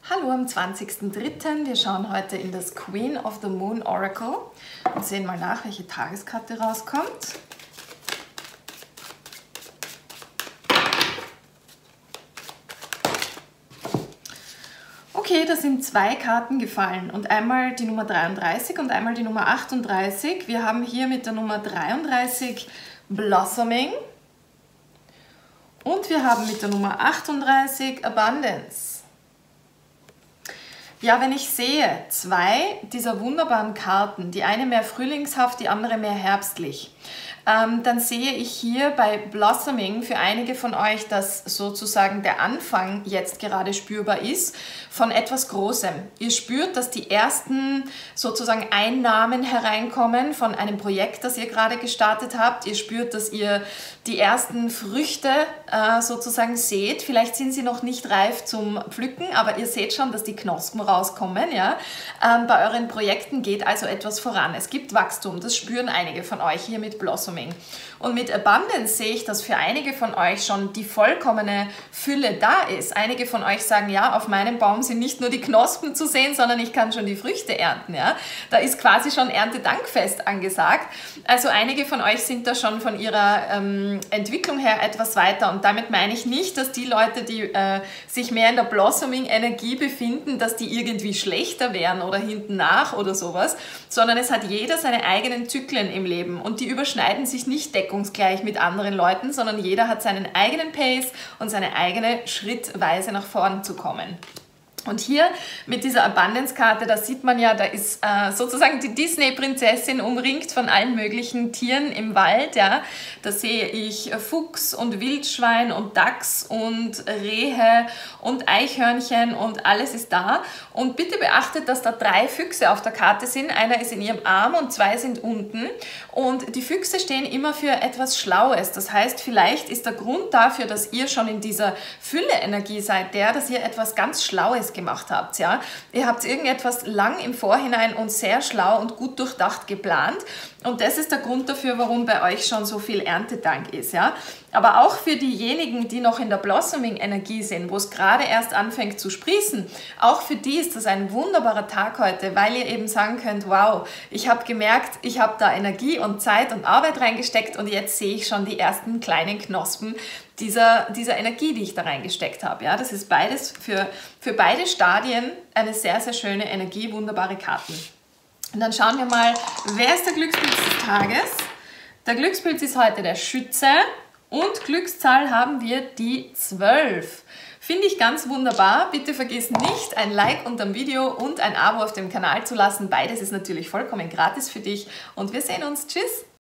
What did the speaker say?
Hallo am 20.03. Wir schauen heute in das Queen of the Moon Oracle und sehen mal nach, welche Tageskarte rauskommt. Okay, da sind zwei Karten gefallen und einmal die Nummer 33 und einmal die Nummer 38. Wir haben hier mit der Nummer 33 Blossoming und wir haben mit der Nummer 38 Abundance. Ja, wenn ich sehe, zwei dieser wunderbaren Karten, die eine mehr frühlingshaft, die andere mehr herbstlich, dann sehe ich hier bei Blossoming für einige von euch, dass sozusagen der Anfang jetzt gerade spürbar ist von etwas Großem. Ihr spürt, dass die ersten sozusagen Einnahmen hereinkommen von einem Projekt, das ihr gerade gestartet habt. Ihr spürt, dass ihr die ersten Früchte sozusagen seht. Vielleicht sind sie noch nicht reif zum Pflücken, aber ihr seht schon, dass die Knospen rauskommen. Ja? Bei euren Projekten geht also etwas voran. Es gibt Wachstum, das spüren einige von euch hier mit Blossoming. Und mit Abundance sehe ich, dass für einige von euch schon die vollkommene Fülle da ist. Einige von euch sagen, ja, auf meinem Baum sind nicht nur die Knospen zu sehen, sondern ich kann schon die Früchte ernten. Ja? Da ist quasi schon Erntedankfest angesagt. Also einige von euch sind da schon von ihrer Entwicklung her etwas weiter. Und damit meine ich nicht, dass die Leute, die sich mehr in der Blossoming-Energie befinden, dass die irgendwie schlechter wären oder hinten nach oder sowas, sondern es hat jeder seine eigenen Zyklen im Leben und die überschneiden sich nicht deckungsgleich mit anderen Leuten, sondern jeder hat seinen eigenen Pace und seine eigene Schrittweise nach vorn zu kommen. Und hier mit dieser Abundance-Karte, da sieht man ja, da ist sozusagen die Disney-Prinzessin umringt von allen möglichen Tieren im Wald. Ja. Da sehe ich Fuchs und Wildschwein und Dachs und Rehe und Eichhörnchen und alles ist da. Und bitte beachtet, dass da 3 Füchse auf der Karte sind. Einer ist in ihrem Arm und 2 sind unten. Und die Füchse stehen immer für etwas Schlaues. Das heißt, vielleicht ist der Grund dafür, dass ihr schon in dieser Fülle-Energie seid, dass ihr etwas ganz Schlaues gemacht habt. Ja? Ihr habt irgendetwas lang im Vorhinein und sehr schlau und gut durchdacht geplant und das ist der Grund dafür, warum bei euch schon so viel Erntedank ist. Ja? Aber auch für diejenigen, die noch in der Blossoming-Energie sind, wo es gerade erst anfängt zu sprießen, auch für die ist das ein wunderbarer Tag heute, weil ihr eben sagen könnt, wow, ich habe gemerkt, ich habe da Energie und Zeit und Arbeit reingesteckt und jetzt sehe ich schon die ersten kleinen Knospen dieser Energie, die ich da reingesteckt habe. Ja? Das ist beides für beide Stadien eine sehr, sehr schöne Energie, wunderbare Karten. Und dann schauen wir mal, wer ist der Glückspilz des Tages? Der Glückspilz ist heute der Schütze und Glückszahl haben wir die 12. Finde ich ganz wunderbar. Bitte vergiss nicht, ein Like unter dem Video und ein Abo auf dem Kanal zu lassen. Beides ist natürlich vollkommen gratis für dich und wir sehen uns. Tschüss!